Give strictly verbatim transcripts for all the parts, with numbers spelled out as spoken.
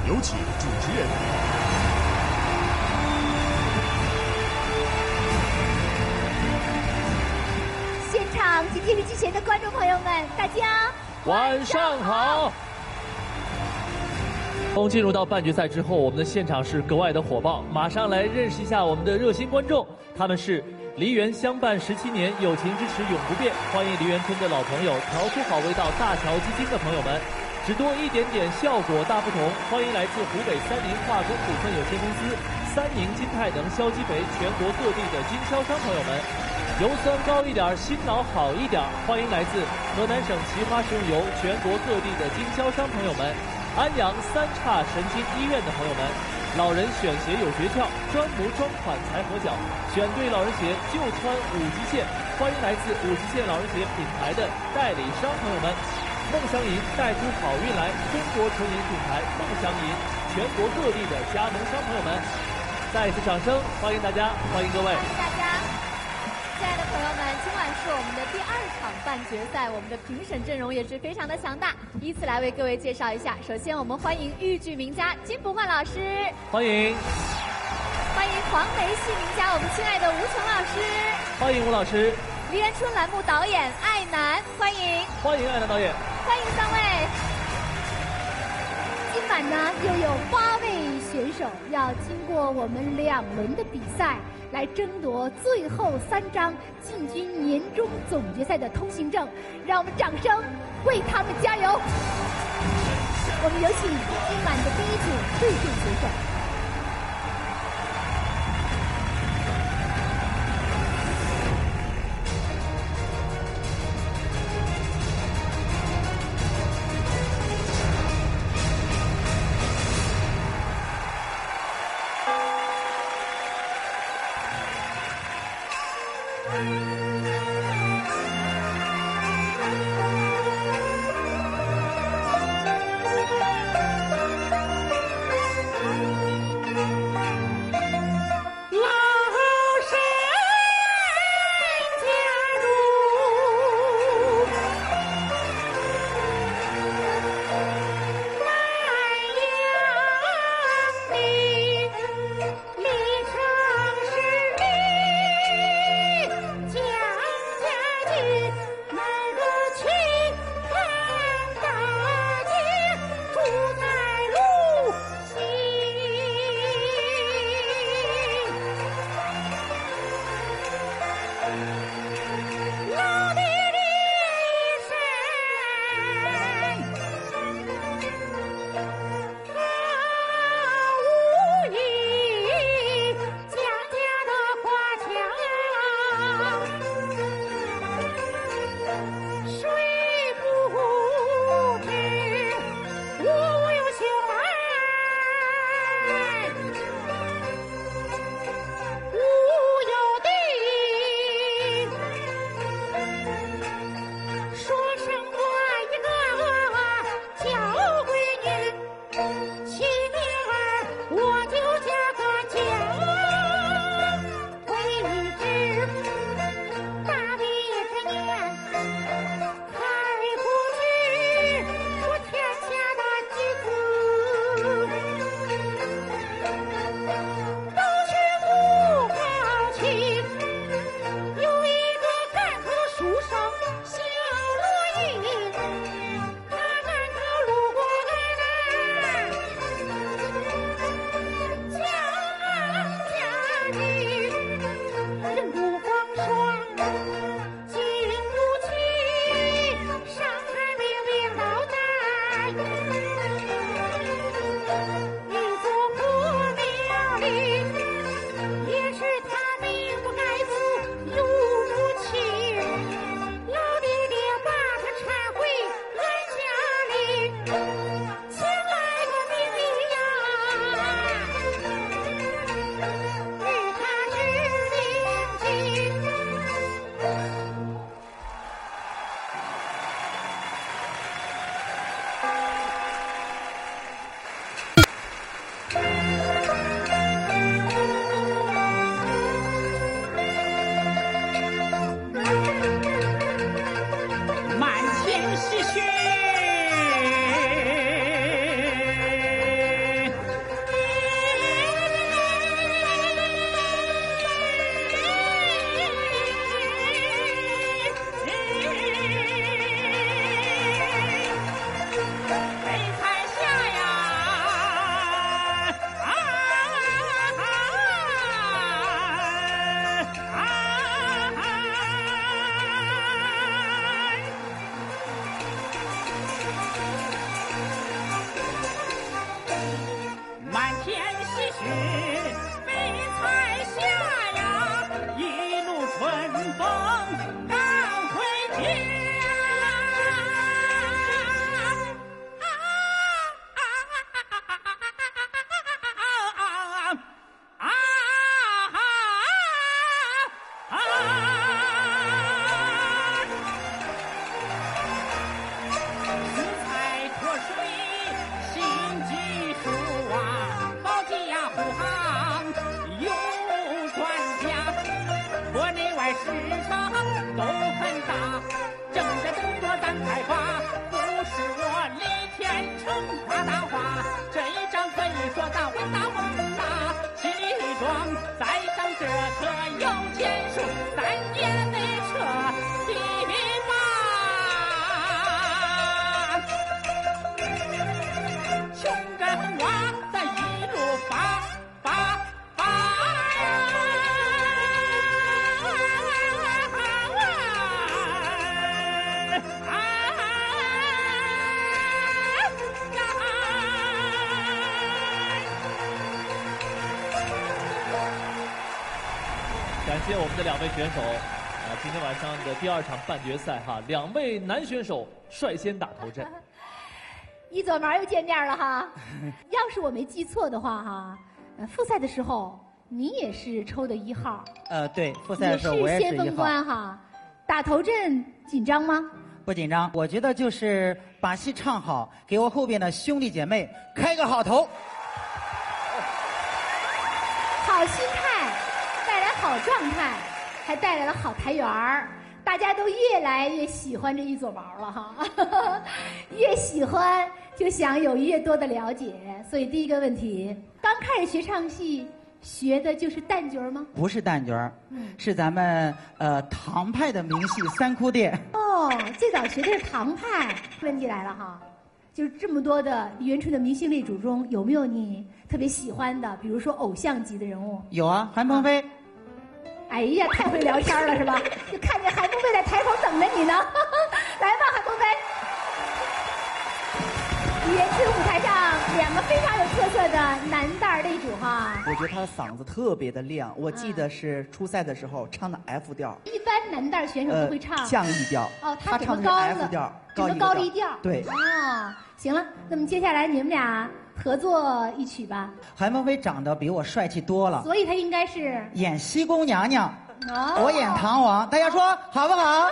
有请主持人。 现场及电视机前的观众朋友们，大家晚上好。从进入到半决赛之后，我们的现场是格外的火爆。马上来认识一下我们的热心观众，他们是梨园相伴十七年，友情支持永不变。欢迎梨园村的老朋友，调出好味道大桥基金的朋友们，只多一点点，效果大不同。欢迎来自湖北三宁化工股份有限公司、三宁金泰能消基肥全国各地的经销商朋友们。油酸高一点，心脑好一点。欢迎来自河南省奇花食用油全国各地的经销商朋友们。安阳三岔神经医院的朋友们，老人选鞋有诀窍，专模专款才合脚，选对老人鞋就穿五极限。欢迎来自五极限老人鞋品牌的代理商朋友们。梦想银带出好运来，中国纯银品牌梦想银全国各地的加盟商朋友们，再次掌声欢迎大家，欢迎各位， 欢迎大家。亲爱的朋友们，今晚是我们的第二场半决赛，我们的评审阵容也是非常的强大，依次来为各位介绍一下。首先我们欢迎豫剧名家金不换老师， 欢迎欢迎黄梅戏名家我们亲爱的吴琼老师， 欢迎吴老师， 梨园春栏目导演艾楠，欢迎欢迎艾楠导演， 欢迎三位。今晚呢又有八位选手要经过我们两轮的比赛，来争夺最后三张进军年终总决赛的通行证，让我们掌声为他们加油！我们有请今晚的第一组对阵选手。 装，再上这棵摇钱树，三年没彻地方。穷人娃咱一路发发发感谢我们的两位选手啊！今天晚上的第二场半决赛哈，两位男选手率先打头阵。 一撮毛又见面了哈。要是我没记错的话哈，呃，复赛的时候你也是抽的一号。 呃，对，复赛的时候我也是一号。 也是先锋官哈，打头阵紧张吗？ 不紧张，我觉得就是把戏唱好，给我后边的兄弟姐妹开个好头。 好心态，带来好状态，还带来了好台缘儿，大家都越来越喜欢这一撮毛了哈。越喜欢就想有越多的了解，所以第一个问题，刚开始学唱戏，学的就是旦角吗？ 不是旦角儿， 嗯是咱们呃唐派的名戏三哭殿。 哦，最早学的是唐派。问题来了哈，就是这么多的李元春的明星类主中，有没有你特别喜欢的，比如说偶像级的人物？ 有啊，韩鹏飞。 哎呀，太会聊天了是吧？就看见韩鹏飞在台口等着你呢。来吧，韩鹏飞。李元春舞台上两个非常有特色的男旦类主哈。 我觉得他的嗓子特别的亮，我记得是初赛的时候唱的 F 调。 一般男旦选手都会唱、 呃、降 E 调。 哦， 他唱的是 F 调， 高高了一调。 对。 哦，行了，那么接下来你们俩合作一曲吧。 韩鹏飞长得比我帅气多了， 所以他应该是演西宫娘娘， 哦、 我演唐王，大家说好不好？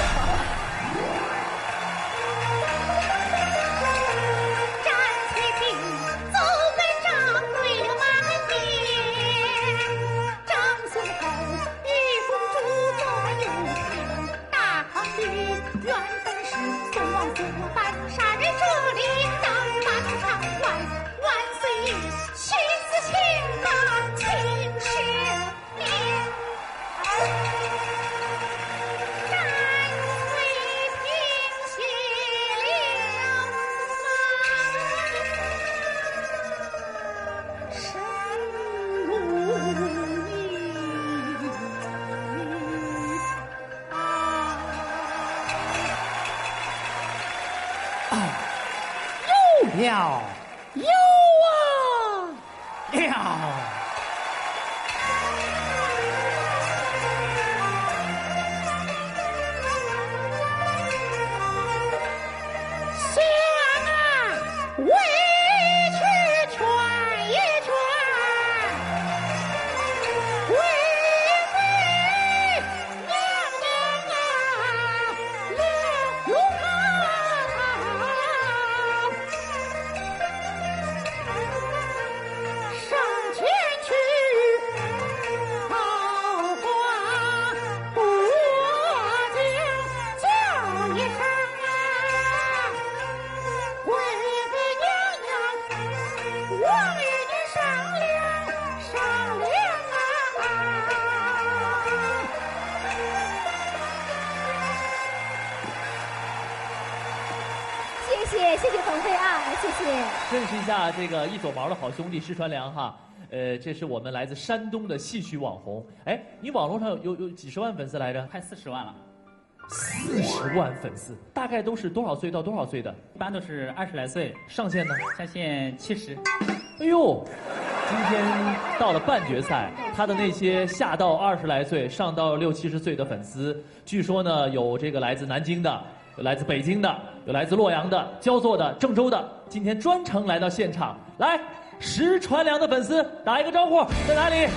了，有啊，了。 想啊，委屈劝一劝，为为娘娘啊，留留上前去，好话不讲，叫一声啊，贵妃娘娘，我与你商量商量啊。 谢谢谢谢鹏飞啊，谢谢。 认识一下这个一撮毛的好兄弟施传良哈，呃，这是我们来自山东的戏曲网红。哎，你网络上有有有几十万粉丝来着？ 快四十万了。 四十万粉丝，大概都是多少岁到多少岁的？ 一般都是二十来岁， 上限呢？ 上限七十。 哎呦，今天到了半决赛，他的那些下到二十来岁、上到六七十岁的粉丝，据说呢有这个来自南京的，有来自北京的，有来自洛阳的、焦作的、郑州的，今天专程来到现场，来石传良的粉丝打一个招呼，在哪里？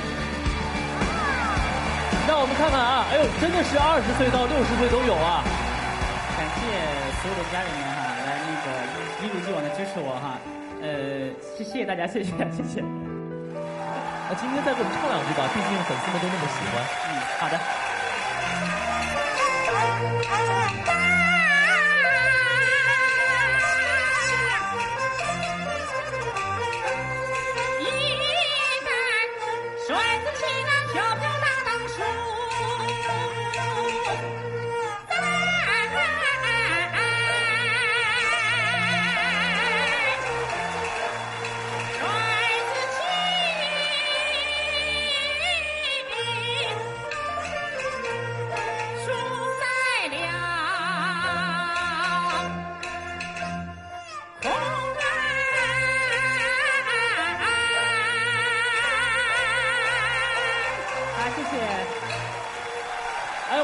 让我们看看啊！哎呦，真的是二十岁到六十岁都有啊！ 感谢所有的家人们哈，来那个一如既往的支持我哈，呃，谢谢大家，谢谢谢谢。 那今天再给我们唱两句吧，毕竟粉丝们都那么喜欢。 嗯，好的。一旦帅。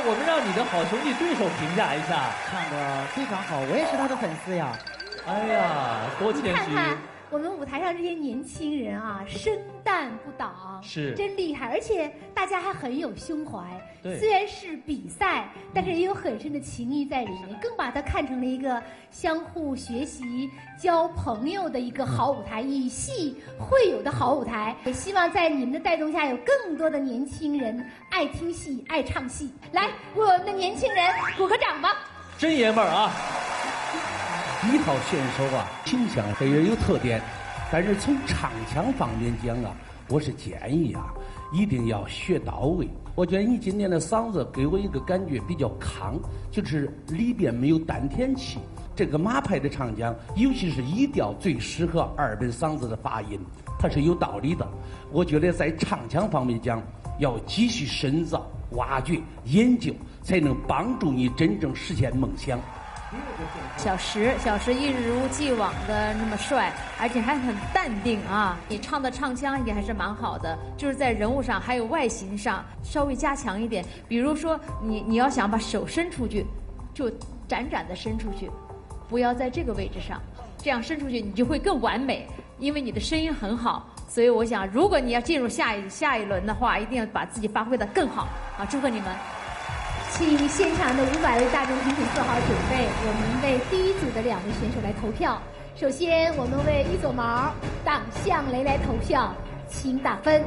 我们让你的好兄弟对手评价一下。 唱的非常好，我也是他的粉丝呀。 哎呀，多谦虚！ 你看看我们舞台上这些年轻人啊，生旦不挡， 是真厉害，而且大家还很有胸怀。 对， 虽然是比赛，但是也有很深的情谊在里面，更把它看成了一个相互学习、交朋友的一个好舞台，以戏会友的好舞台。也希望在你们的带动下，有更多的年轻人爱听戏、爱唱戏。来，为我们的年轻人鼓个掌吧！ 真爷们儿啊！ 一号选手啊，形象虽然有特点，但是从唱腔方面讲啊，我是建议啊，一定要学到位。我觉得你今年的嗓子给我一个感觉比较康，就是里边没有丹田气。这个马派的唱腔，尤其是一调最适合二本嗓子的发音，它是有道理的。我觉得在唱腔方面讲，要继续深造、挖掘、研究，才能帮助你真正实现梦想。 小石，小石一如既往的那么帅，而且还很淡定啊！你唱的唱腔也还是蛮好的，就是在人物上还有外形上稍微加强一点。比如说，你你要想把手伸出去，就展展的伸出去，不要在这个位置上，这样伸出去你就会更完美，因为你的声音很好。所以我想，如果你要进入下一下一轮的话，一定要把自己发挥得更好啊！祝贺你们！ 请现场的五百位大众评审做好准备，我们为第一组的两位选手来投票。首先，我们为一撮毛、党向雷来投票，请打分。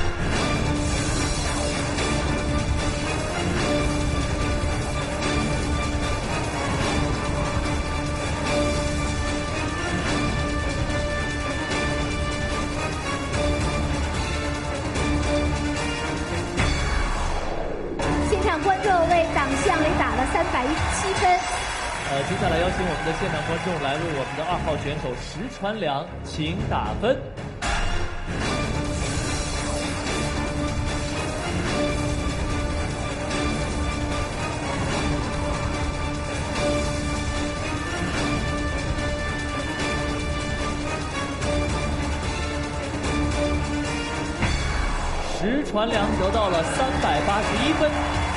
观众为党向雷打了三百一十七分。 呃，接下来邀请我们的现场观众来为我们的二号选手石传良，请打分。石传良得到了三百八十一分。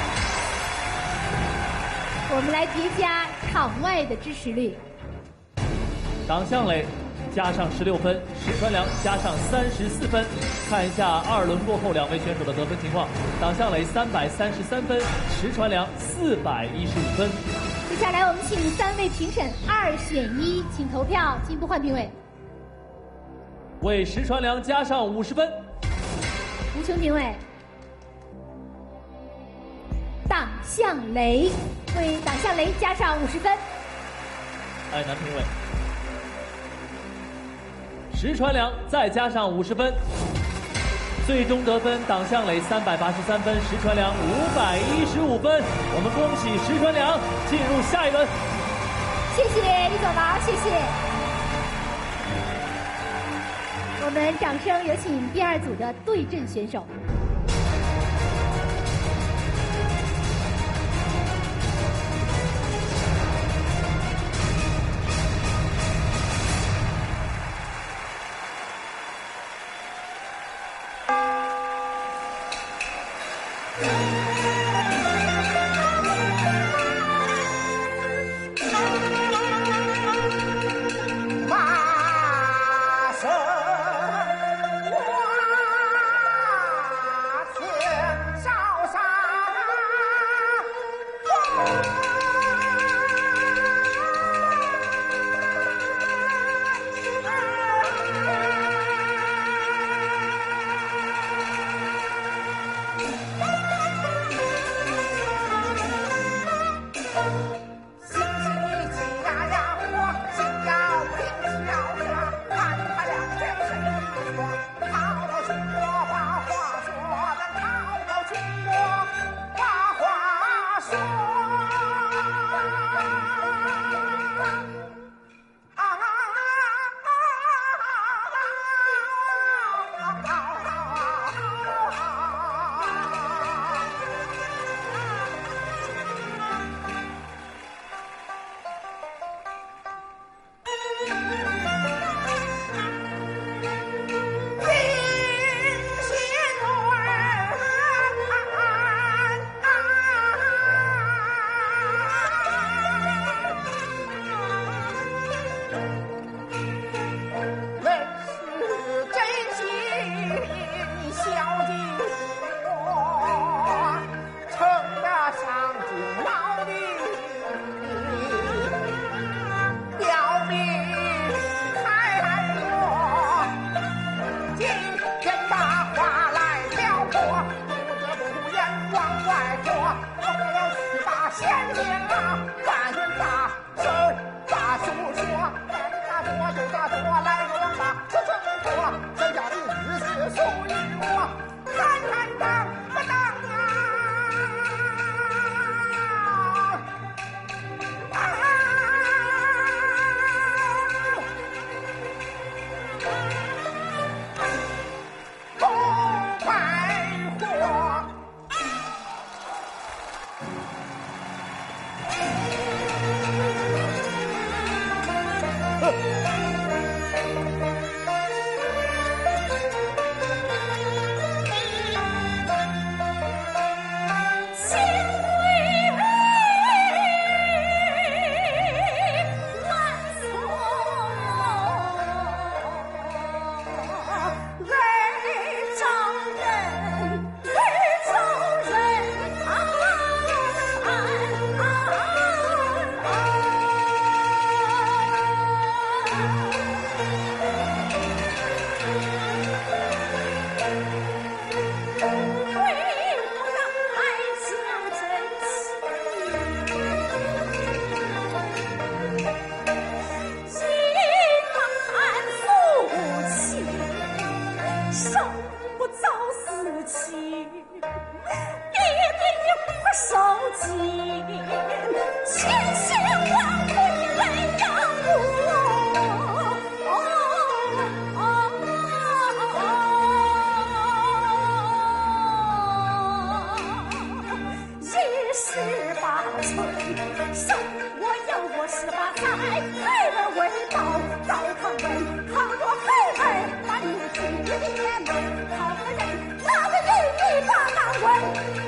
我们来叠加场外的支持率。 党向雷加上十六分，石传良加上三十四分。看一下二轮过后两位选手的得分情况：党向雷三百三十三分，石传良四百一十五分。 接下来我们请三位评审二选一，请投票，进一步换评委。 为石传良加上五十分。 无穷评委。党向雷为党向雷加上五十分。 哎，男评委。石传良再加上五十分。最终得分党向雷三百八十三分，石传良五百一十五分。我们恭喜石传良进入下一轮。 谢谢一撮毛，谢谢。我们掌声有请第二组的对阵选手。 马声哇生不早死期，一定不受惊，千辛万苦来养我。一十八岁，生我养我十八载，孩儿为报，赵康文，倘若孩儿把你听爹们，好个人，哪个人你把那问？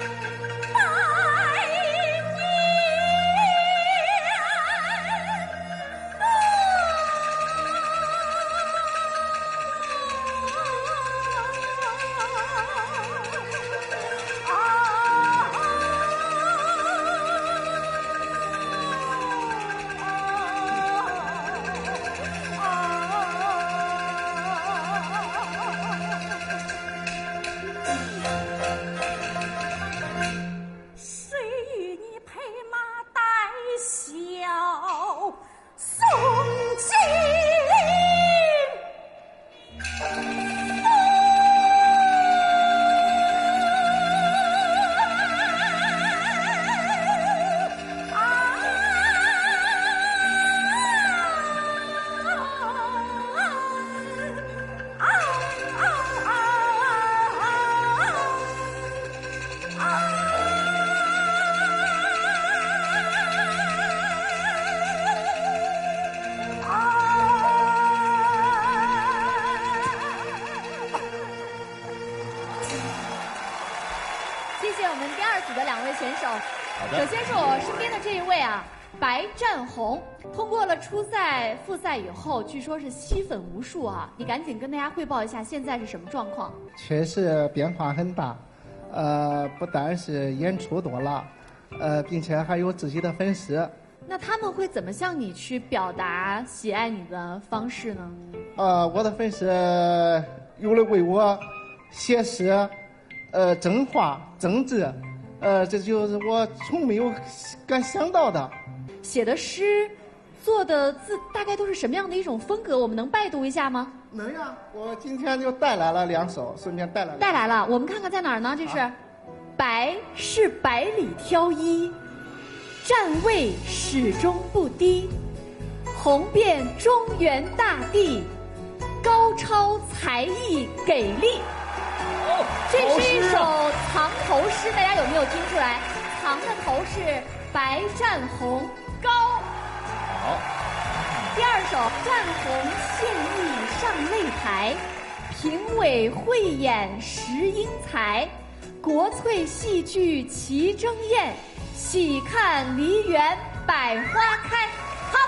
首先是我身边的这一位啊，白占红，通过了初赛、复赛以后，据说是吸粉无数啊！你赶紧跟大家汇报一下现在是什么状况？ 确实变化很大，呃，不单是演出多了，呃，并且还有自己的粉丝。 那他们会怎么向你去表达喜爱你的方式呢？ 呃，我的粉丝有的为我写诗，呃，赠画、赠字。呃，这就是我从没有敢想到的。 写的诗，做的字，大概都是什么样的一种风格？我们能拜读一下吗？ 能呀，我今天就带来了两首，顺便带来了。 带来了，我们看看在哪儿呢？这是，啊、白是百里挑一，站位始终不低，红遍中原大地，高超才艺给力。这是一首藏头诗，大家有没有听出来？藏的头是白占红高。 好。 第二首占红献艺上擂台，评委慧眼识英才，国粹戏剧齐争艳，喜看梨园百花开。好，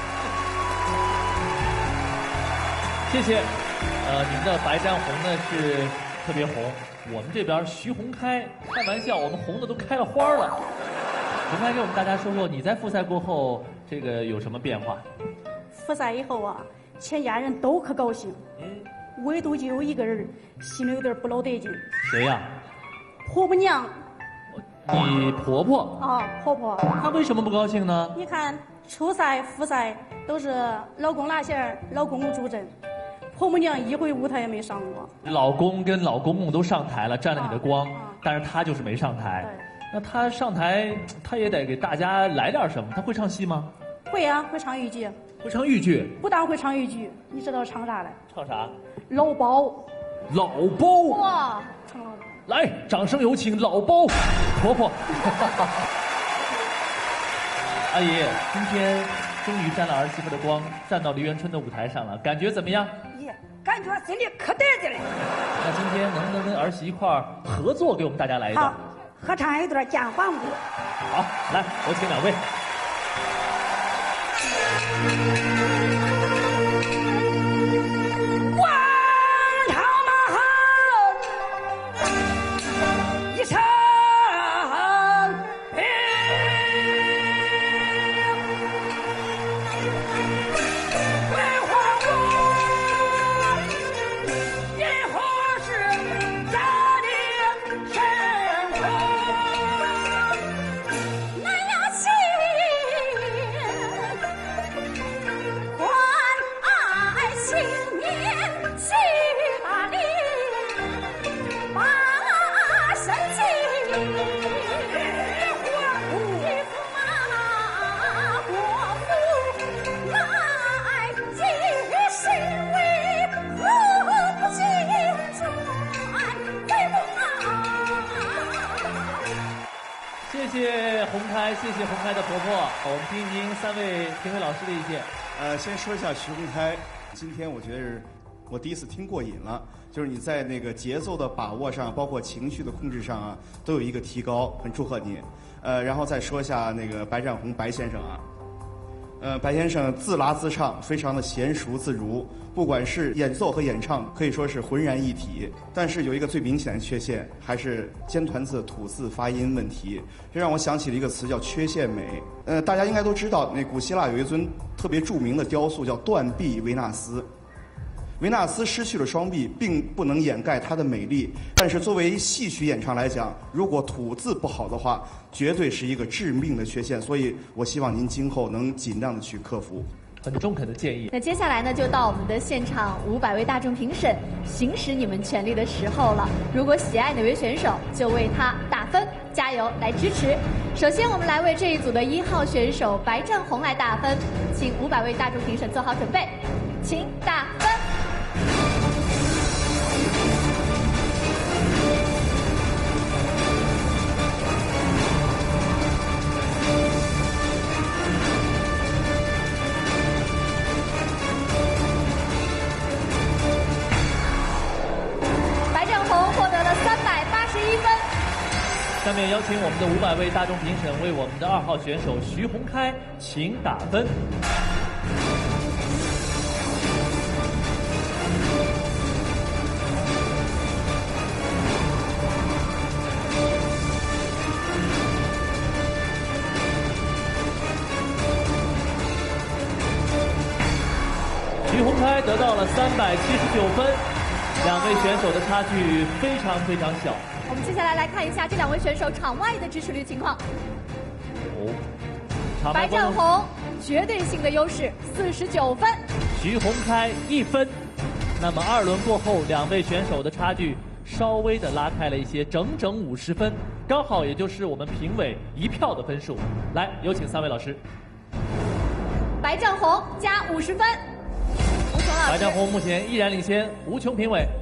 谢谢。呃，你们的白占红呢是特别红，我们这边徐红开，开玩笑，我们红的都开了花了。红开给我们大家说说，你在复赛过后这个有什么变化？ 复赛以后啊，全家人都可高兴，嗯，唯独就有一个人心里有点不老得劲。 谁呀？ 婆婆娘。 你婆婆？ 啊，婆婆。 她为什么不高兴呢？ 你看初赛、复赛都是老公拿弦，老公公助阵。婆婆娘一回舞台也没上过。 老公跟老公公都上台了，沾了你的光，啊啊、但是她就是没上台。那她上台，她也得给大家来点什么。她会唱戏吗？ 会啊，会唱豫剧。 会唱豫剧？ 不但会唱豫剧，你知道唱啥嘞？ 唱啥？ 老包。 老包。 哇，唱老包。 来，掌声有请老包婆婆。阿姨，今天终于沾了儿媳妇的光，站到梨园春的舞台上了，感觉怎么样？ 耶，感觉心里可得劲了。 那今天能不能跟儿媳一块儿合作，给我们大家来一段？ 好，合唱一段《见皇姑》。 好，来，有请两位。 王朝马横，一场。 谢洪开，谢谢洪开的婆婆。我们听一听三位评委老师的意见。 呃，先说一下徐洪开，今天我觉得是我第一次听过瘾了，就是你在那个节奏的把握上，包括情绪的控制上啊，都有一个提高，很祝贺你。呃，然后再说一下那个白占红白先生啊。呃，白先生自拉自唱，非常的娴熟自如，不管是演奏和演唱，可以说是浑然一体。但是有一个最明显的缺陷，还是尖团字吐字发音问题，这让我想起了一个词叫缺陷美。呃，大家应该都知道，那古希腊有一尊特别著名的雕塑叫断臂维纳斯。维纳斯失去了双臂，并不能掩盖她的美丽，但是作为戏曲演唱来讲，如果吐字不好的话，绝对是一个致命的缺陷。所以我希望您今后能尽量的去克服。 很中肯的建议。 那接下来呢，就到我们的现场五百位大众评审行使你们权利的时候了。如果喜爱哪位选手，就为他打分，加油来支持。首先，我们来为这一组的一号选手白占红来打分，请五百位大众评审做好准备，请打分。 下面邀请我们的五百位大众评审为我们的二号选手徐洪开请打分。徐洪开得到了三百七十九分，两位选手的差距非常非常小。 我们接下来来看一下这两位选手场外的支持率情况。 哦， 白占红绝对性的优势，四十九分； 徐洪开一分。那么二轮过后，两位选手的差距稍微的拉开了一些，整整五十分，刚好也就是我们评委一票的分数。来，有请三位老师。 白占红加五十分，吴琼老师。 白占红目前依然领先，吴琼评委。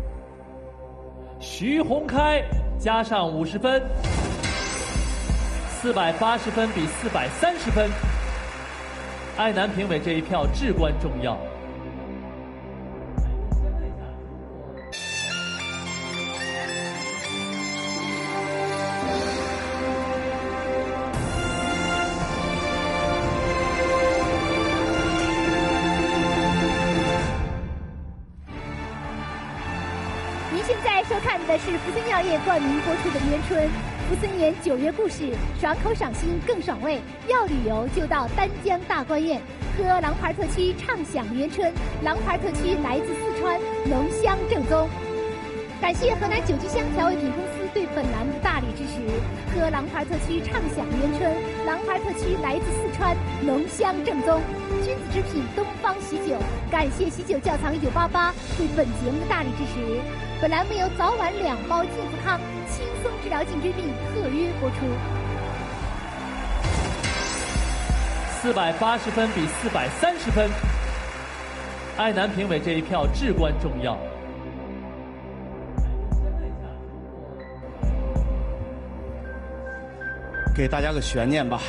徐洪开加上五十分，四百八十分比四百三十分，爱男评委这一票至关重要。 收看的是福森药业冠名播出的《元春》，福森园九月故事，爽口赏心更爽味。要旅游就到丹江大观宴，喝狼牌特区畅享元春。狼牌特区来自四川，浓香正宗。感谢河南九居香调味品公司对本栏目的大力支持。喝狼牌特区畅享元春，狼牌特区来自四川，浓香正宗。君子之品东方喜酒，感谢喜酒窖藏一九八八对本节目的大力支持。本栏目由早晚两包净福康轻松治疗颈椎病特约播出。 四百八十分比四百三十分，爱男评委这一票至关重要。 给大家个悬念吧。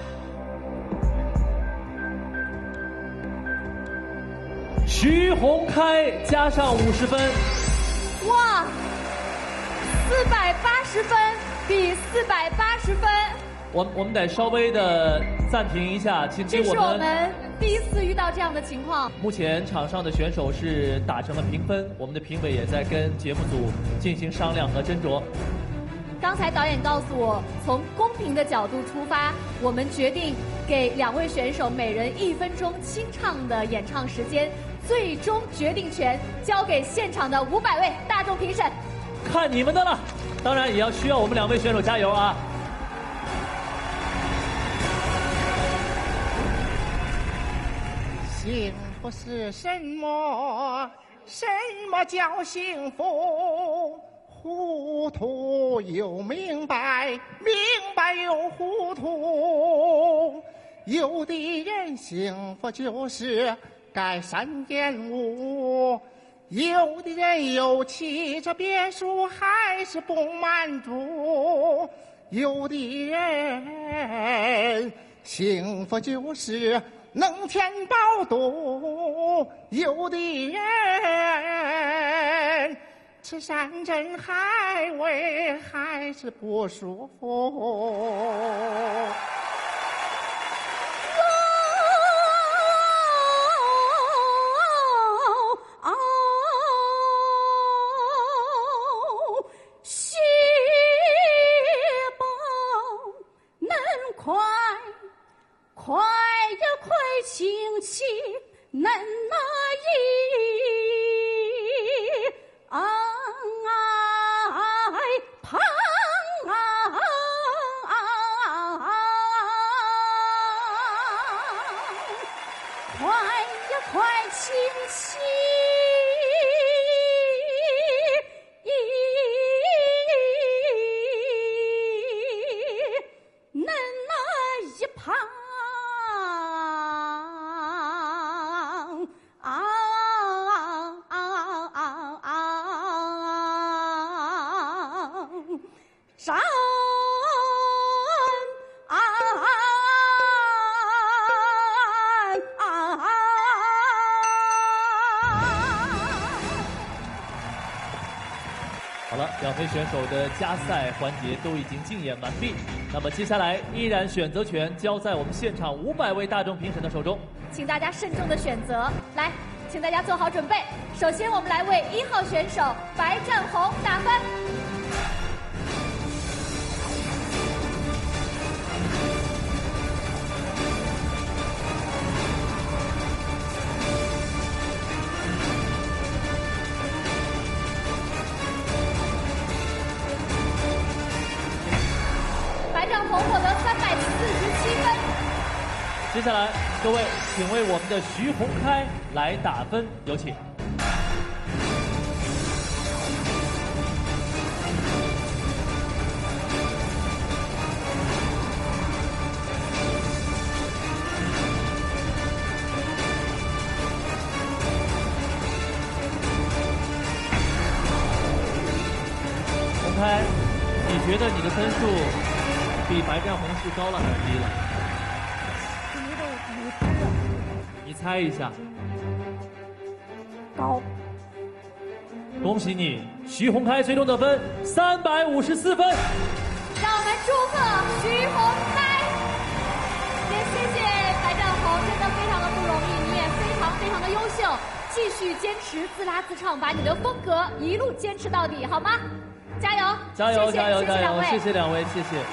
徐洪开加上五十分。 哇，四百八十分比四百八十分。 我我们得稍微的暂停一下，请这是我们第一次遇到这样的情况。 目前场上的选手是打成了平分，我们的评委也在跟节目组进行商量和斟酌。 刚才导演告诉我，从公平的角度出发，我们决定给两位选手每人一分钟清唱的演唱时间，最终决定权交给现场的五百位大众评审。 看你们的了，当然也要需要我们两位选手加油啊！ 幸福是什么？什么叫幸福？糊涂又明白，明白又糊涂。有的人幸福就是盖三间屋，有的人有汽车别墅还是不满足。 有的人幸福就是能填饱肚，有的人吃山珍海味还是不舒服。 快呀快，请起恁那一爱胖啊！快呀快，请起恁那一胖。山啊！ 好了，两位选手的加赛环节都已经竞演完毕，那么接下来依然选择权交在我们现场五百位大众评审的手中， 请大家慎重的选择。来，请大家做好准备。首先，我们来为一号选手白占红打分。白占红获得三百四十七分。 接下来，各位请为我们的徐宏开来打分，有请。宏开，你觉得你的分数比白占红是高了还是低了？你猜一下。 高。 恭喜你，徐宏开最终得分三百五十四分。 让我们祝贺徐宏开，也谢谢白占红，真的非常的不容易，你也非常非常的优秀，继续坚持自拉自唱，把你的风格一路坚持到底，好吗？加油！ 加油！加油！加油！谢谢谢两位，谢谢。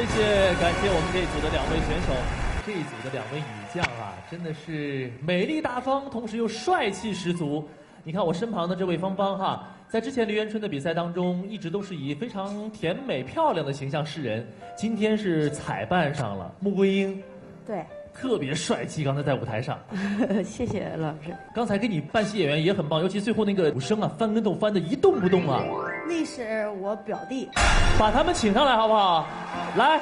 谢感谢我们这一组的两位选手，这一组的两位女将啊，真的是美丽大方，同时又帅气十足。你看我身旁的这位芳芳哈，在之前梨园春的比赛当中，一直都是以非常甜美漂亮的形象示人。今天是彩扮上了，穆桂英， 对， 特别帅气。刚才在舞台上， 谢谢老师。 刚才给你扮戏演员也很棒，尤其最后那个武生啊，翻跟头翻的一动不动啊。 那是我表弟， 把他们请上来好不好？来。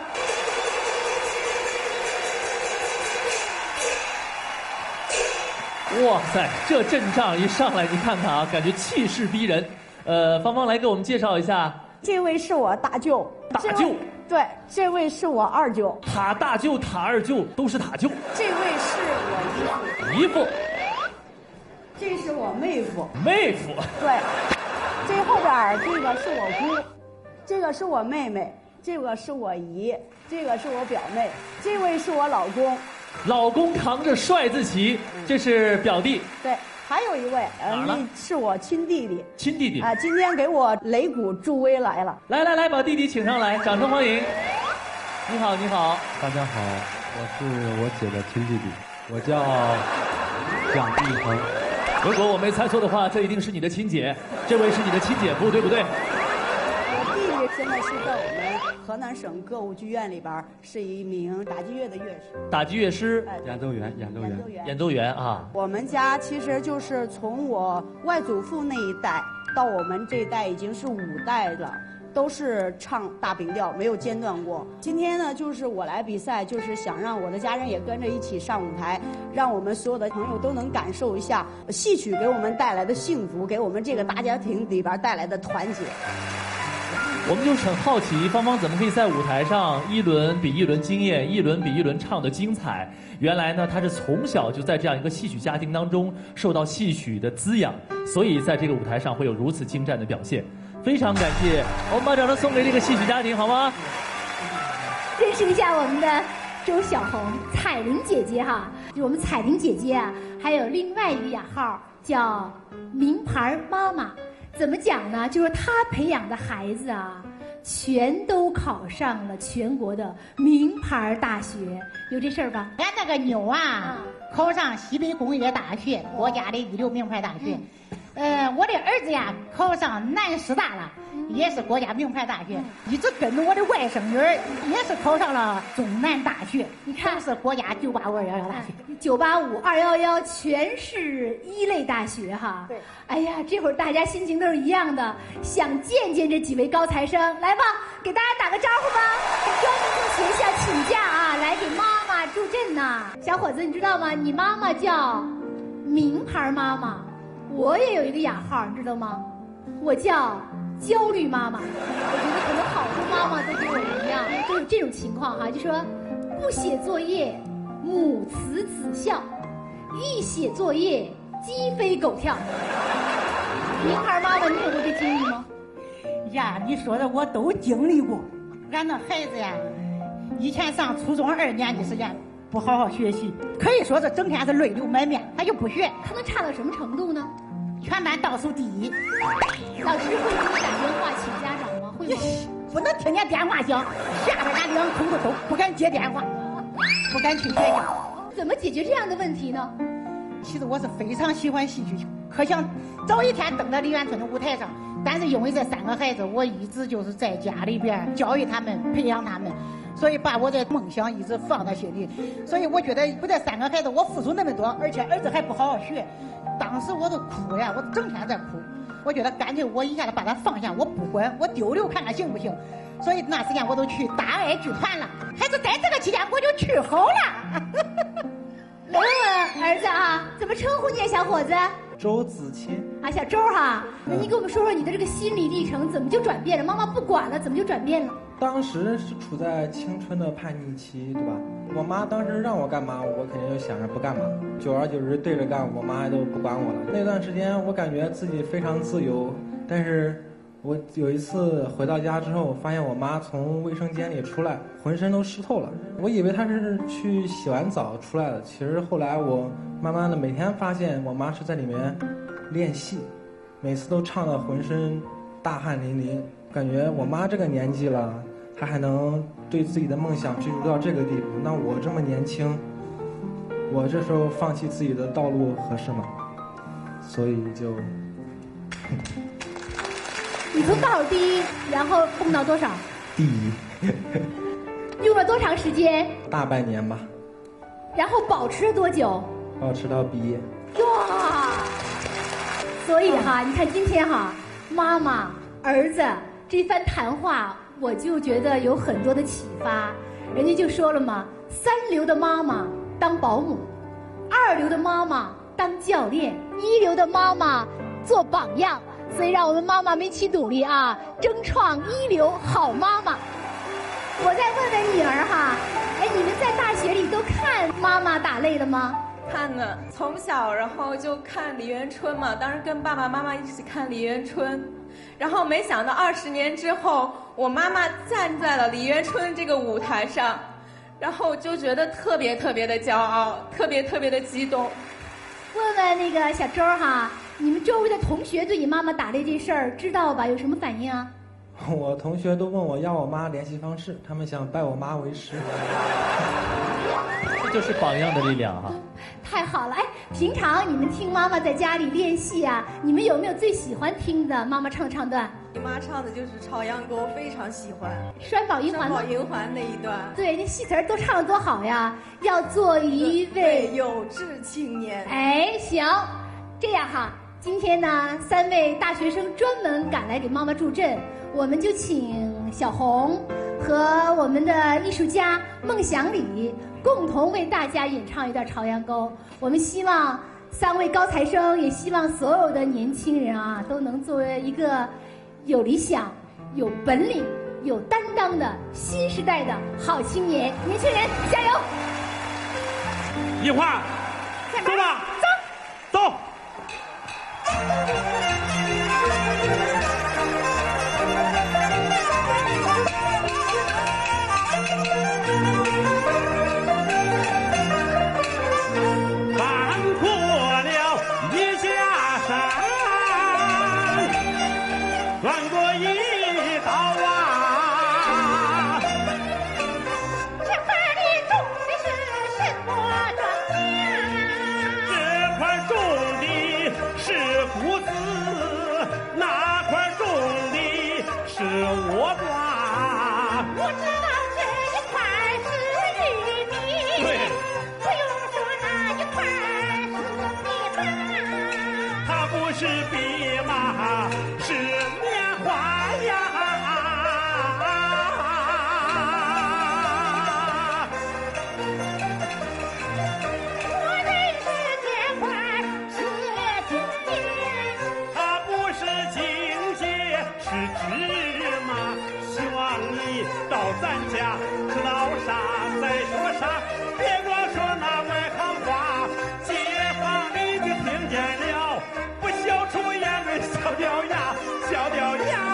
哇塞，这阵仗一上来，你看看啊，感觉气势逼人。呃，芳芳来给我们介绍一下， 这位是我大舅， 大舅， 对，这位是我二舅， 塔大舅、塔二舅都是塔舅。 这位是我姨父， 这是我妹夫， 妹夫， 对，这后边这个是我姑，这个是我妹妹，这个是我姨，这个是我表妹，这位是我老公。 老公扛着帅字旗，这是表弟。 对，还有一位，呃，那是我亲弟弟。 亲弟弟啊、呃，今天给我擂鼓助威来了。 来来来，把弟弟请上来，掌声欢迎。你好，你好， 大家好，我是我姐的亲弟弟，我叫蒋碧恒。 如果我没猜错的话，这一定是你的亲姐，这位是你的亲姐夫，对不对？ 我弟弟现在是在我们河南省歌舞剧院里边是一名打击乐的乐师， 打击乐师， 演奏员，演奏员， 演奏员啊。 我们家其实就是从我外祖父那一代到我们这一代已经是五代了，都是唱大饼调，没有间断过。今天呢，就是我来比赛，就是想让我的家人也跟着一起上舞台，让我们所有的朋友都能感受一下戏曲给我们带来的幸福，给我们这个大家庭里边带来的团结。 我们就是很好奇，芳芳怎么可以在舞台上一轮比一轮惊艳，一轮比一轮唱得精彩？原来呢，她是从小就在这样一个戏曲家庭当中受到戏曲的滋养，所以在这个舞台上会有如此精湛的表现。非常感谢，我们把掌声送给这个戏曲家庭，好吗？ 认识一下我们的周小红、彩玲姐姐哈，就我们彩玲姐姐啊，还有另外一个雅号叫名牌妈妈。怎么讲呢？就是她培养的孩子啊，全都考上了全国的名牌大学，有这事儿吧？ 俺那个妞啊，嗯、考上西北工业大学，国家的一流名牌大学。嗯、呃，我的儿子呀，考上南师大了，嗯、也是国家名牌大学。嗯、一直跟着我的外甥女儿，也是考上了中南大学。你看，都是国家九八五二幺幺大学， 九八五二幺幺全是一类大学哈。对。哎呀，这会儿大家心情都是一样的，想见见这几位高材生，来吧，给大家打个招呼吧。专门从学校请假啊，来给妈妈助阵呐。小伙子，你知道吗？你妈妈叫名牌妈妈，我也有一个雅号，你知道吗？我叫焦虑妈妈。我觉得可能好多妈妈都跟我一样，都有这种情况哈，就说不写作业，母慈子孝；一写作业，鸡飞狗跳。名牌妈妈，你有过这经历吗？ 呀，你说的我都经历过。俺那孩子呀，以前上初中二年级时间不好好学习，可以说是整天是泪流满面，他就不学。 他能差到什么程度呢？ 全班倒数第一。 老师会给你打电话请家长吗？会吗？ 不能听见电话响，吓得俺两口子都不敢接电话，不敢去学校。 怎么解决这样的问题呢？ 其实我是非常喜欢戏剧，可想早一天登到梨园春的舞台上，但是因为这三个孩子，我一直就是在家里边教育他们、培养他们，所以把我的梦想一直放在心里。所以我觉得我这三个孩子，我付出那么多，而且儿子还不好好学，当时我都哭呀，我整天在哭。我觉得干脆我一下子把他放下，我不管，我丢留看看行不行。所以那时间我都去大爱剧团了，还是在这个期间我就去好了。 问问儿子啊，怎么称呼你啊，小伙子？ 周子清啊，小周哈，那你给我们说说你的这个心理历程，怎么就转变了？妈妈不管了，怎么就转变了？ 当时是处在青春的叛逆期，对吧？我妈当时让我干嘛，我肯定就想着不干嘛，久而久之对着干，我妈都不管我了。那段时间我感觉自己非常自由，但是我有一次回到家之后，发现我妈从卫生间里出来，浑身都湿透了。我以为她是去洗完澡出来的，其实后来我慢慢的每天发现我妈是在里面练戏，每次都唱得浑身大汗淋漓。感觉我妈这个年纪了， 他还能对自己的梦想追逐到这个地步，那我这么年轻，我这时候放弃自己的道路合适吗？所以就， 你从倒数第一，然后蹦到多少？ 第一。 用了多长时间？ 大半年吧。 然后保持了多久？ 保持到毕业。 哇！所以哈，你看今天哈，妈妈、儿子这番谈话，我就觉得有很多的启发。人家就说了嘛，三流的妈妈当保姆，二流的妈妈当教练，一流的妈妈做榜样。所以让我们妈妈们一起努力啊，争创一流好妈妈。我再问问女儿哈，哎，你们在大学里都看妈妈打擂了吗？ 看呢，从小然后就看李元春嘛，当时跟爸爸妈妈一起看李元春，然后没想到二十年之后，我妈妈站在了李元春这个舞台上，然后就觉得特别特别的骄傲，特别特别的激动。 问问那个小周哈，你们周围的同学对你妈妈打擂这事儿知道吧？有什么反应啊？ 我同学都问我要我妈联系方式，他们想拜我妈为师。 这就是榜样的力量哈、啊！ 太好了！哎，平常你们听妈妈在家里练戏啊，你们有没有最喜欢听的妈妈唱唱段？ 你妈唱的就是《朝阳沟》，非常喜欢。 栓宝银环。 栓宝银环那一段。 对，那戏词儿都唱得多好呀！要做一位有志青年。 哎，行，这样哈，今天呢，三位大学生专门赶来给妈妈助阵。我们就请小红和我们的艺术家孟祥礼共同为大家演唱一段《朝阳沟》。我们希望三位高材生，也希望所有的年轻人啊，都能作为一个有理想、有本领、有担当的新时代的好青年。年轻人加油！ 一会儿，走吧，走，走。 是蓖麻，是棉花呀！我认识这块是荆棘，它不是荆棘，是芝麻。希望你到咱家知道啥再说啥，别光说那外行话。街坊邻居听见了。笑出眼泪，笑掉牙，笑掉牙。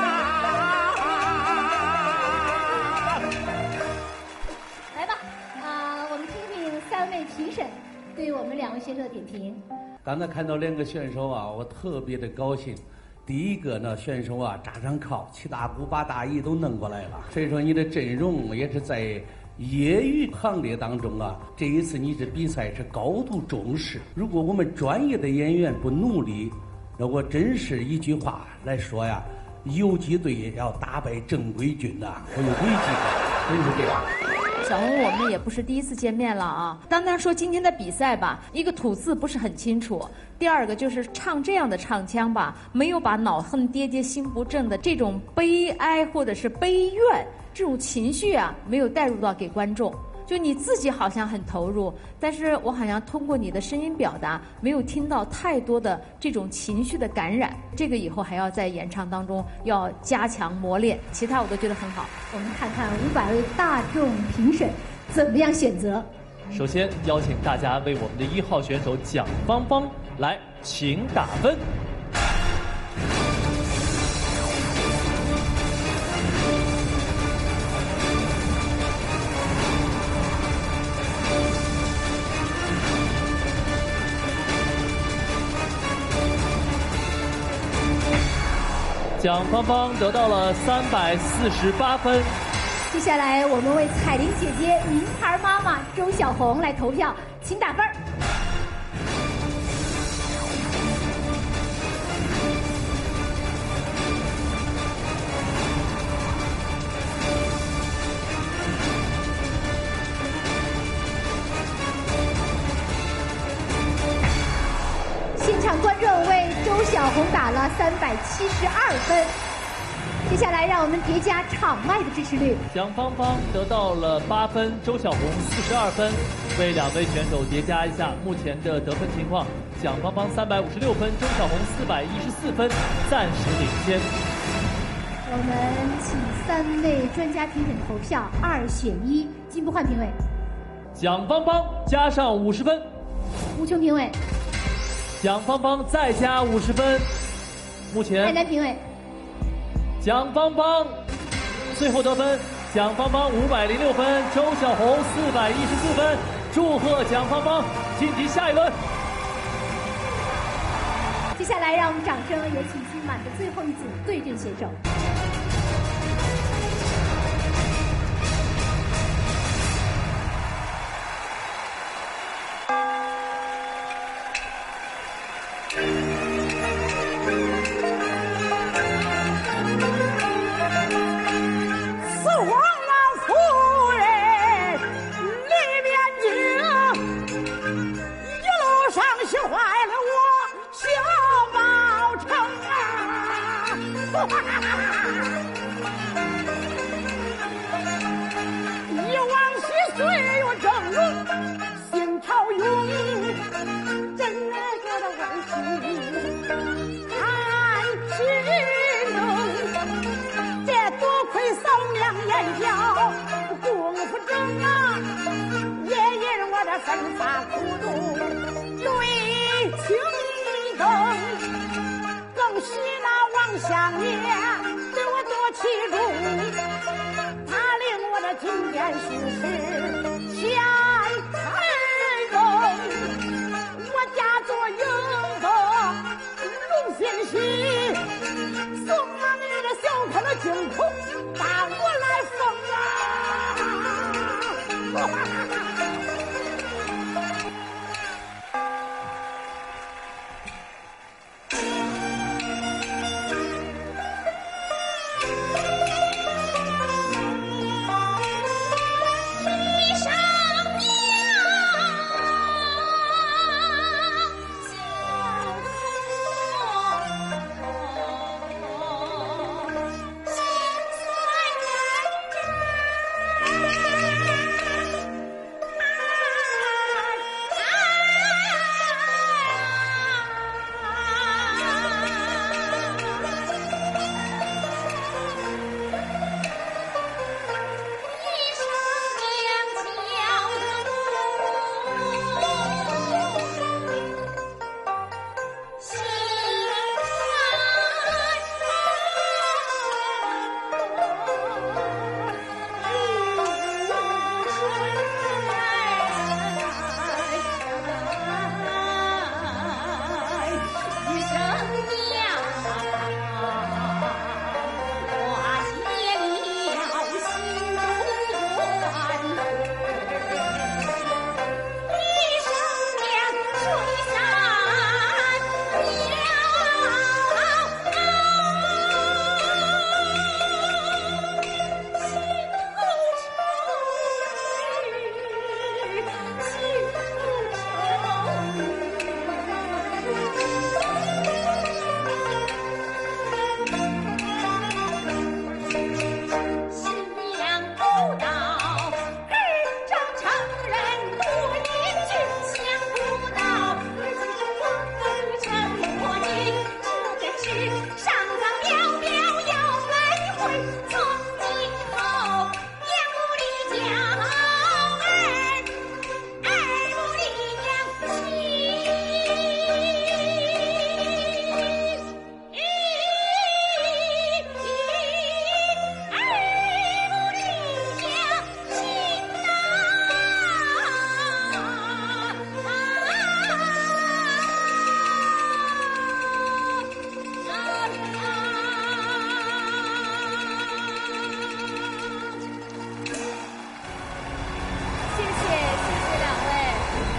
来吧，啊、呃，我们听听三位评审对我们两位选手的点评。 刚才看到两个选手啊，我特别的高兴。第一个呢，选手啊，扎上靠，七大姑八大姨都弄过来了。所以说你的阵容也是在业余行列当中啊，这一次你这比赛是高度重视。如果我们专业的演员不努力，那我真是一句话来说呀，游击队要打败正规军呐、啊，我有危机感，真是这样。 小红，我们也不是第一次见面了啊。单单说今天的比赛吧，一个吐字不是很清楚，第二个就是唱这样的唱腔吧，没有把恼恨爹爹心不正的这种悲哀或者是悲怨这种情绪啊，没有带入到给观众。就你自己好像很投入，但是我好像通过你的声音表达，没有听到太多的这种情绪的感染。这个以后还要在演唱当中要加强磨练，其他我都觉得很好。 我们看看五百位大众评审怎么样选择。 首先邀请大家为我们的一号选手蒋芳芳来请打分。蒋芳芳得到了三百四十八分， 接下来，我们为彩玲姐姐名牌妈妈周小红来投票，请打分儿。现场观众为周小红打了三百七十二分。接下来，让我们叠加场外的支持率。 蒋芳芳得到了八分，周小红四十二分。为两位选手叠加一下目前的得分情况：蒋芳芳三百五十六分，周小红四百一十四分，暂时领先。 我们请三位专家评审投票，二选一，进步换评委。 蒋芳芳加上五十分， 吴琼评委。 蒋芳芳再加五十分，目前。 海南评委。 蒋芳芳最后得分，蒋芳芳五百零六分，周小红四百一十四分，祝贺蒋芳芳晋级下一轮。 接下来，让我们掌声有请今晚的最后一组对阵选手。 一往昔岁月峥嵘，心潮涌，真爱过的温馨看其能，这多亏扫描眼角功夫正啊，也因我的奋发苦读对情灯，更喜那王相爷对我多器重，他令我的经典叙事前太重，我家做英子龙心喜，送了你的小看的惊恐把我来封啊新娘不到，儿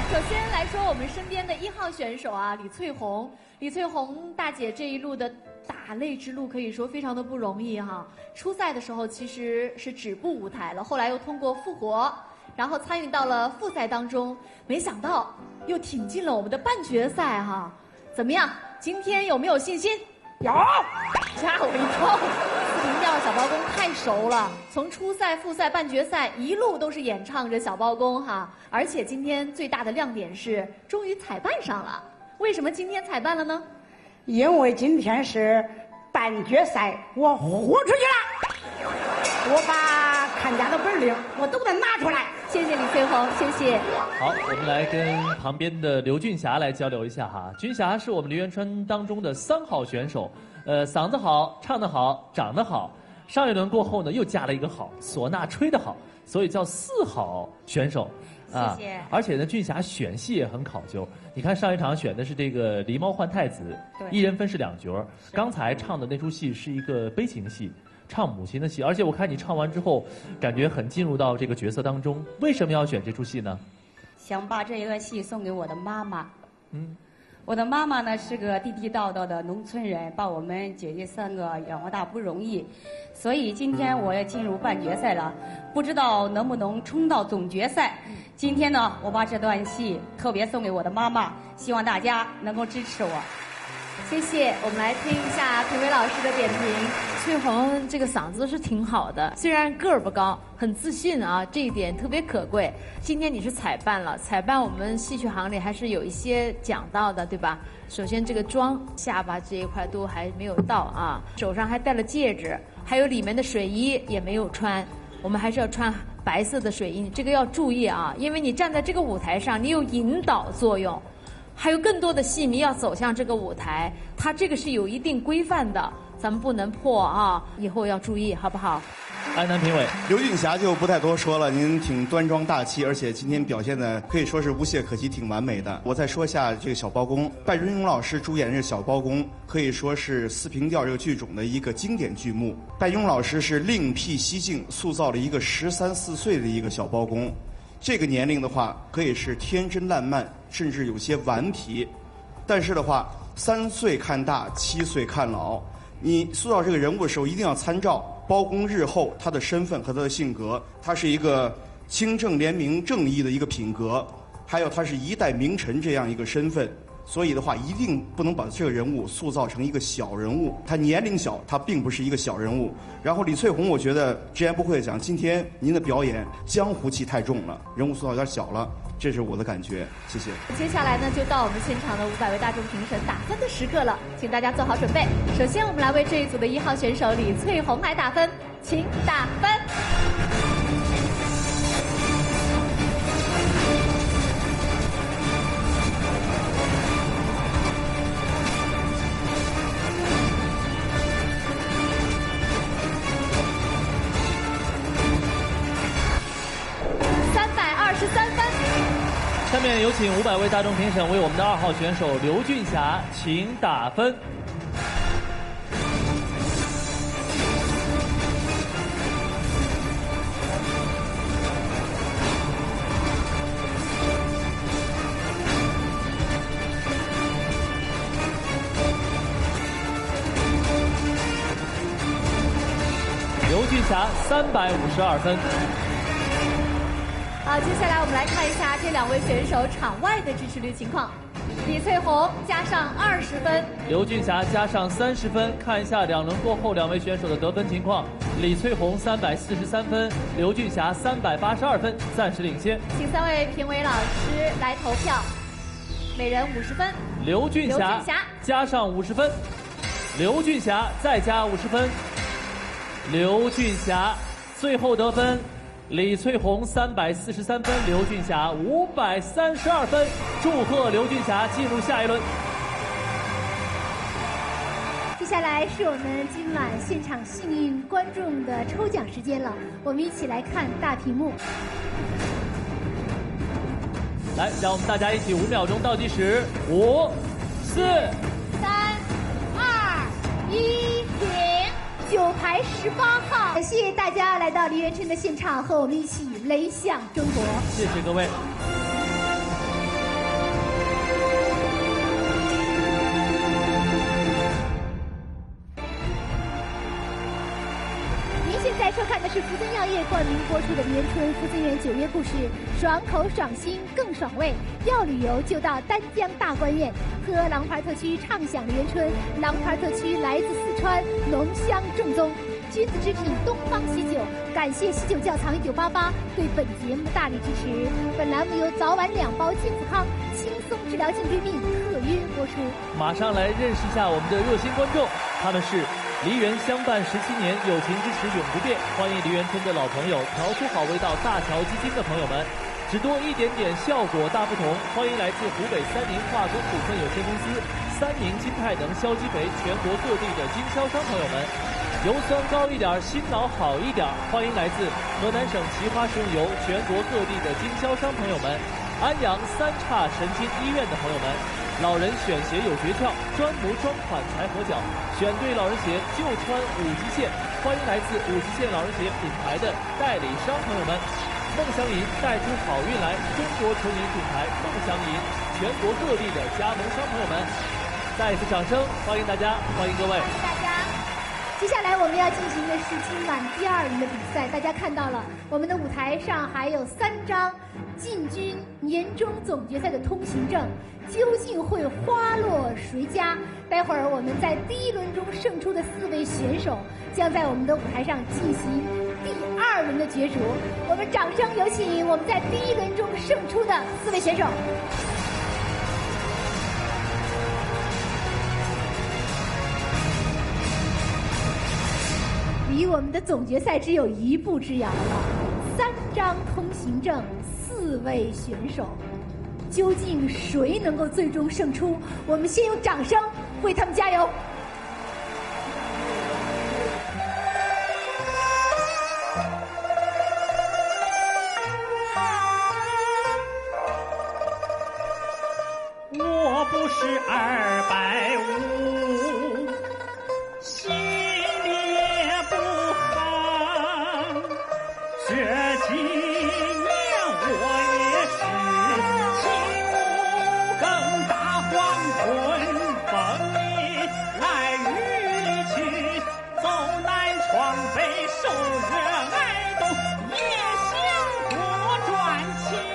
首先来说我们身边的一号选手啊，李翠红。李翠红大姐这一路的打擂之路可以说非常的不容易哈。初赛的时候其实是止步舞台了，后来又通过复活，然后参与到了复赛当中，没想到又挺进了我们的半决赛哈。怎么样？今天有没有信心？有，吓我一跳！四平调小包公太熟了，从初赛、复赛、半决赛一路都是演唱着小包公哈。而且今天最大的亮点是，终于彩扮上了。为什么今天彩扮了呢？ 因为今天是半决赛，我豁出去了，我把看家的本领我都得拿出来。 谢谢李翠红，谢谢。 好，我们来跟旁边的刘俊霞来交流一下哈。俊霞是我们梨园川当中的三号选手，呃，嗓子好，唱得好，长得好。上一轮过后呢，又加了一个好，唢呐吹得好，所以叫四好选手。啊， 谢谢。 而且呢，俊霞选戏也很考究。你看上一场选的是这个《狸猫换太子》，一人分饰两角。刚才唱的那出戏是一个悲情戏，唱母亲的戏。而且我看你唱完之后，感觉很进入到这个角色当中。为什么要选这出戏呢？ 想把这个戏送给我的妈妈。 嗯， 我的妈妈呢是个地地道道的农村人，把我们姐姐三个养活大不容易，所以今天我要进入半决赛了，不知道能不能冲到总决赛。今天呢，我把这段戏特别送给我的妈妈，希望大家能够支持我。 谢谢，我们来听一下评委老师的点评。 翠红这个嗓子是挺好的，虽然个儿不高，很自信啊，这一点特别可贵。今天你是彩扮了，彩扮我们戏曲行里还是有一些讲到的，对吧？首先这个妆、下巴这一块都还没有到啊，手上还戴了戒指，还有里面的水衣也没有穿，我们还是要穿白色的水衣，这个要注意啊，因为你站在这个舞台上，你有引导作用。还有更多的戏迷要走向这个舞台，它这个是有一定规范的，咱们不能破啊，以后要注意，好不好？ 安南评委刘俊霞就不太多说了，您挺端庄大气，而且今天表现的可以说是无懈可击，挺完美的。我再说一下这个小包公，拜春勇老师主演这小包公，可以说是四平调这个剧种的一个经典剧目。拜勇老师是另辟蹊径，塑造了一个十三四岁的一个小包公。这个年龄的话，可以是天真烂漫，甚至有些顽皮。但是的话，三岁看大，七岁看老。你塑造这个人物的时候，一定要参照包公日后他的身份和他的性格。他是一个清正廉明、正义的一个品格，还有他是一代名臣这样一个身份。所以的话，一定不能把这个人物塑造成一个小人物。他年龄小，他并不是一个小人物。然后李翠红，我觉得直言不讳地讲，今天您的表演江湖气太重了，人物塑造有点小了，这是我的感觉。谢谢。 接下来呢，就到我们现场的五百位大众评审打分的时刻了，请大家做好准备。首先，我们来为这一组的一号选手李翠红来打分，请打分。 下面有请五百位大众评审为我们的二号选手刘俊霞，请打分。刘俊霞三百五十二分。 好，接下来我们来看一下这两位选手场外的支持率情况。李翠红加上二十分， 刘俊霞加上三十分。看一下两轮过后两位选手的得分情况：李翠红三百四十三分，刘俊霞三百八十二分，暂时领先。 请三位评委老师来投票，每人五十分。 刘俊霞加上五十分，刘俊霞再加五十分，刘俊霞最后得分。李翠红三百四十三分，刘俊霞五百三十二分，祝贺刘俊霞进入下一轮。 接下来是我们今晚现场幸运观众的抽奖时间了，我们一起来看大屏幕。 来，让我们大家一起五秒钟倒计时，五、四、 三、二、一，停。九排十八号，感谢大家来到梨园春的现场，和我们一起雷响中国。 谢谢各位。 妙业冠名播出的《连春福增园九月故事》，爽口爽心更爽味。要旅游就到丹江大观苑，喝狼牌特区畅享连春。狼牌特区来自四川，浓香正宗。君子之品东方喜酒，感谢喜酒窖藏一九八八对本节目大力支持。本栏目由早晚两包金福康轻松治疗颈椎病特约播出。 马上来认识一下我们的热心观众，他们是梨园相伴十七年，友情支持永不变。欢迎梨园村的老朋友，调出好味道大乔基金的朋友们。只多一点点，效果大不同。欢迎来自湖北三宁化工股份有限公司、三宁金泰能消积肥全国各地的经销商朋友们。油酸高一点，心脑好一点。欢迎来自河南省奇花食用油全国各地的经销商朋友们，安阳三岔神经医院的朋友们，老人选鞋有诀窍，专模专款才合脚，选对老人鞋就穿五极限。欢迎来自五极限老人鞋品牌的代理商朋友们，梦想银带出好运来，中国纯银品牌梦想银全国各地的加盟商朋友们，再一次掌声欢迎大家，欢迎各位， 欢迎大家。接下来我们要进行的是今晚第二轮的比赛，大家看到了，我们的舞台上还有三张进军年终总决赛的通行证，究竟会花落谁家？待会儿我们在第一轮中胜出的四位选手将在我们的舞台上进行第二轮的角逐。我们掌声有请我们在第一轮中胜出的四位选手。离我们的总决赛只有一步之遥了，三张通行证，四位选手，究竟谁能够最终胜出？我们先用掌声为他们加油！ 我不是二百五，心里也不寒。这几年我也是起舞更大黄昏风里来雨里去，走南闯北受热挨冻，也想多赚钱。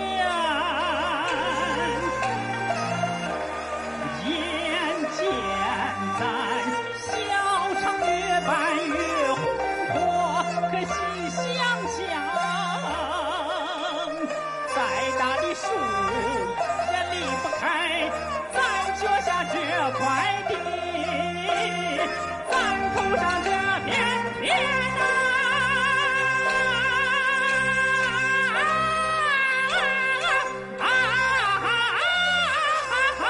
树也离不开咱脚下这块地，咱头上这片天啊，啊啊啊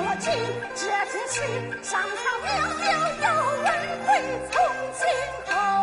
这是去上苍渺渺，有人会从今后。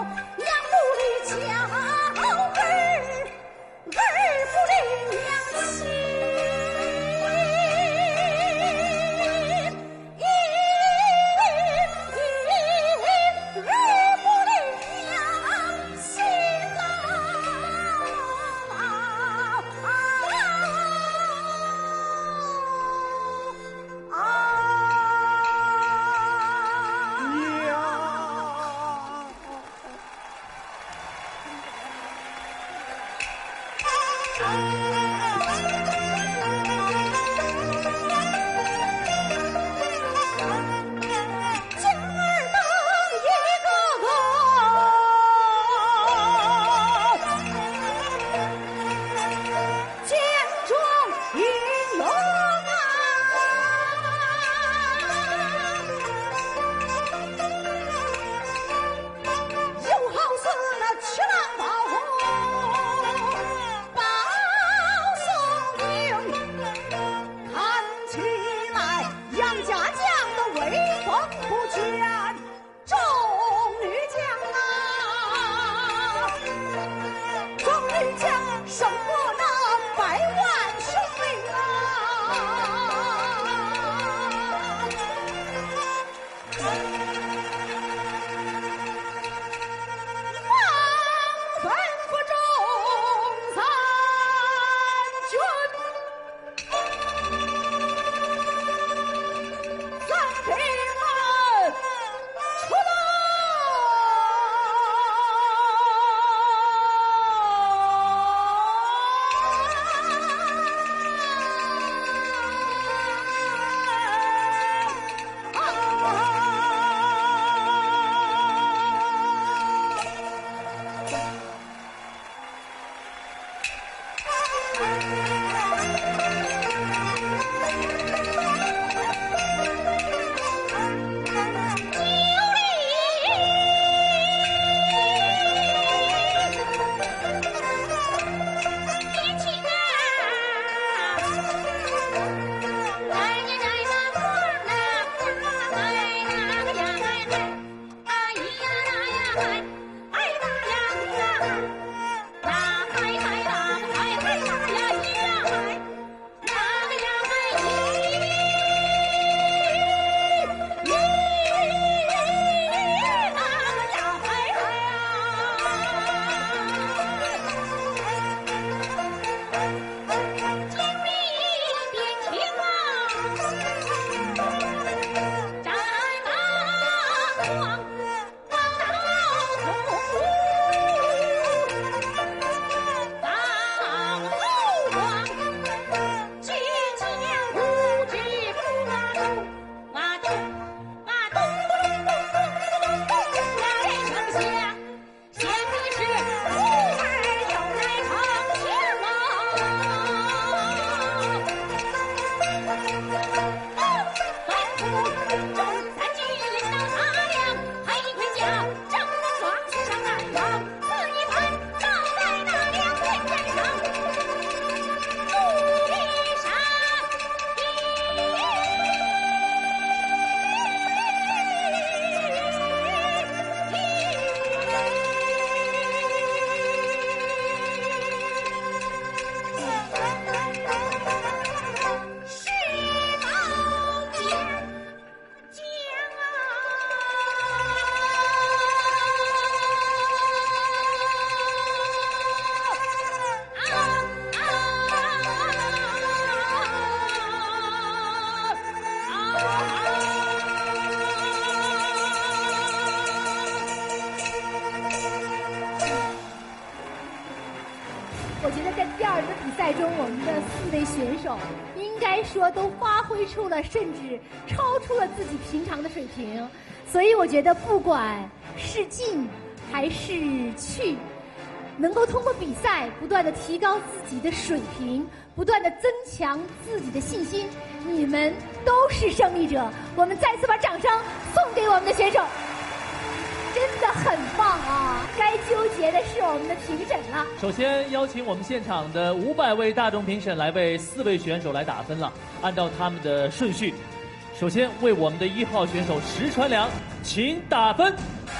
选手应该说都发挥出了，甚至超出了自己平常的水平，所以我觉得不管是进还是去，能够通过比赛不断的提高自己的水平，不断的增强自己的信心，你们都是胜利者。我们再次把掌声送给我们的选手，真的很棒啊！该纠结的是我们的评审了。 首先邀请我们现场的五百位大众评审来为四位选手来打分了，按照他们的顺序，首先为我们的一号选手石传良，请打分。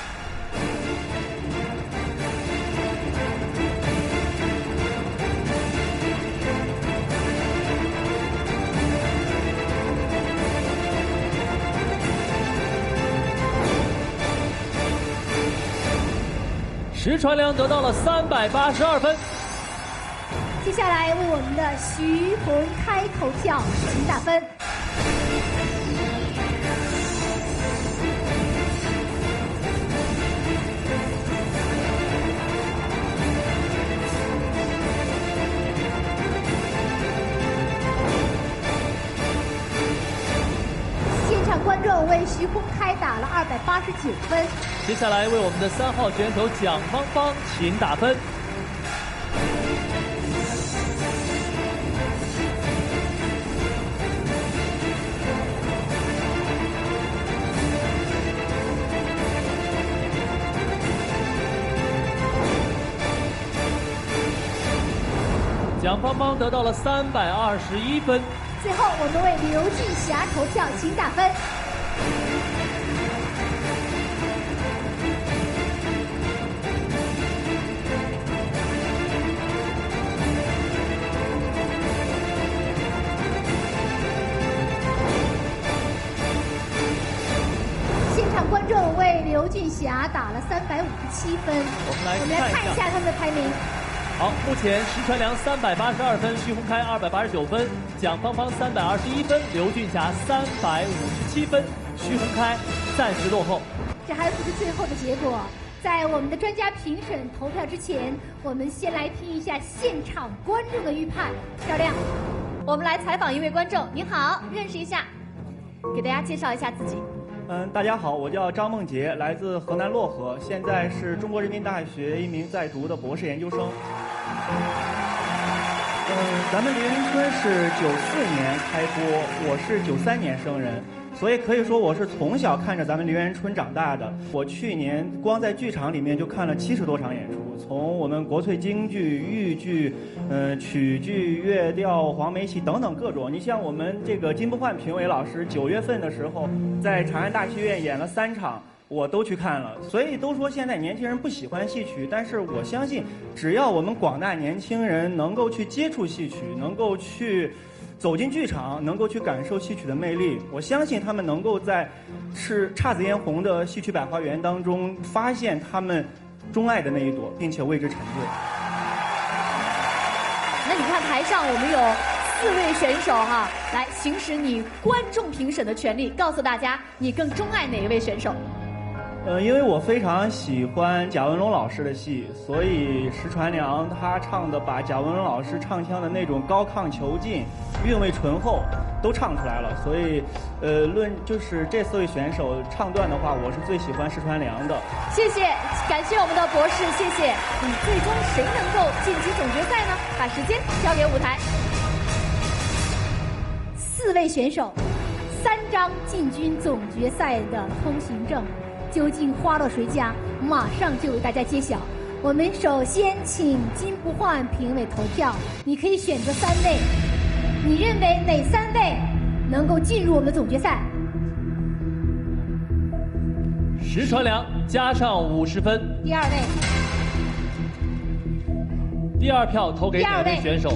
石传良得到了三百八十二分。 接下来为我们的徐屯开投票，请打分。 徐宏开打了二百八十九分。 接下来为我们的三号选手蒋芳芳，请打分。蒋芳芳得到了三百二十一分。 最后，我们为刘俊霞投票，请打分。现场观众为刘俊霞打了三百五十七分。 我们来我们来看一下他们的排名。 好，目前石传良三百八十二分，徐宏开二百八十九分，蒋芳芳三百二十一分，刘俊霞三百五十七分，徐宏开暂时落后。 这还不是最后的结果，在我们的专家评审投票之前，我们先来听一下现场观众的预判。赵亮， 我们来采访一位观众，您好，认识一下，给大家介绍一下自己。 嗯，大家好，我叫张梦洁，来自河南漯河，现在是中国人民大学一名在读的博士研究生。嗯，咱们梨园春是九四年开播，我是九三年生人，所以可以说我是从小看着咱们梨园春长大的。我去年光在剧场里面就看了七十多场演出，从我们国粹京剧、豫剧、嗯、曲剧、乐调、黄梅戏等等各种。你像我们这个金不换评委老师，九月份的时候在长安大戏院演了三场。我都去看了，所以都说现在年轻人不喜欢戏曲，但是我相信，只要我们广大年轻人能够去接触戏曲，能够去走进剧场，能够去感受戏曲的魅力，我相信他们能够在是姹紫嫣红的戏曲百花园当中发现他们钟爱的那一朵，并且为之沉醉。 那你看台上我们有四位选手哈，来行使你观众评审的权利，告诉大家你更钟爱哪一位选手。 呃，因为我非常喜欢贾文龙老师的戏，所以石传良他唱的把贾文龙老师唱腔的那种高亢遒劲、韵味醇厚都唱出来了。所以，呃，论就是这四位选手唱段的话，我是最喜欢石传良的。 谢谢，感谢我们的博士，谢谢。嗯，最终谁能够晋级总决赛呢？把时间交给舞台。 四位选手，三张进军总决赛的通行证。究竟花落谁家？马上就为大家揭晓。我们首先请金不换评委投票，你可以选择三位，你认为哪三位能够进入我们的总决赛？ 石传良加上五十分。 第二位。 第二票投给哪位选手？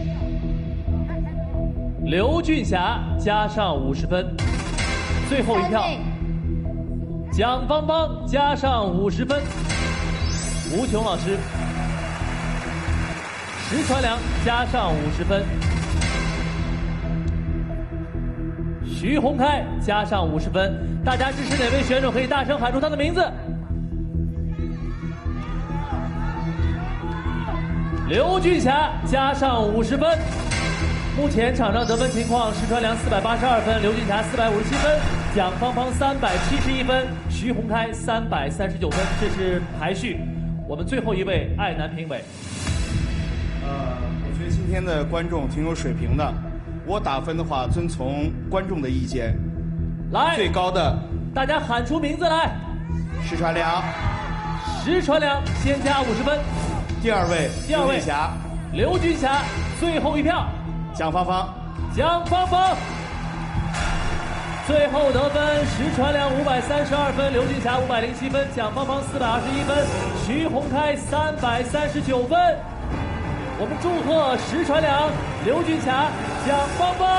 刘俊霞加上五十分。最后一票。蒋芳芳加上五十分，吴琼老师，石传良加上五十分，徐宏开加上五十分。大家支持哪位选手可以大声喊出他的名字。刘俊霞加上五十分。目前场上得分情况：石传良四百八十二分，刘俊霞四百五十七分，蒋芳芳三百七十一分，徐宏开三百三十九分。这是排序。我们最后一位爱男评委。 呃，我觉得今天的观众挺有水平的。我打分的话，遵从观众的意见。 来， 最高的， 大家喊出名字来。 石传良， 石传良先加五十分。 第二位， 第二位， 刘俊霞， 刘俊霞，最后一票。 蒋芳芳， 蒋芳芳，最后得分：石传良五百三十二分，刘俊霞五百零七分，蒋芳芳四百二十一分，徐宏开三百三十九分。我们祝贺石传良、刘俊霞、蒋芳芳。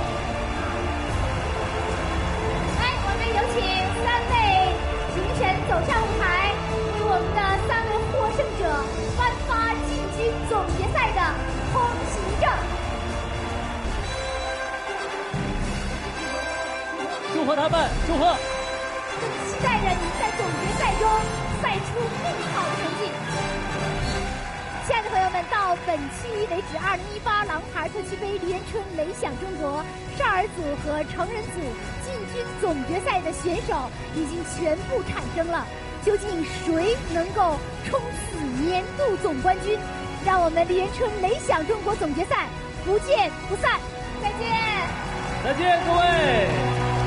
来，我们有请三位评审走上舞台，为我们的三位获胜者颁发进军总决赛的通行证。 祝贺他们，祝贺！ 更期待着你们在总决赛中赛出更好的成绩。亲爱的朋友们，到本期为止二零一八郎牌特区杯梨园春雷响中国少儿组和成人组进军总决赛的选手已经全部产生了，究竟谁能够冲刺年度总冠军？让我们梨园春雷响中国总决赛不见不散！再见， 再见，各位。